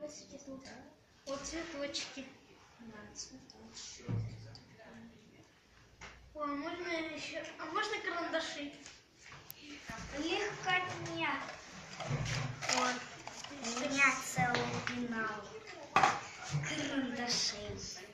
Вот цветочки. О, можно еще. А можно карандаши? Легкотня. Вот. У меня целый пенал карандашей.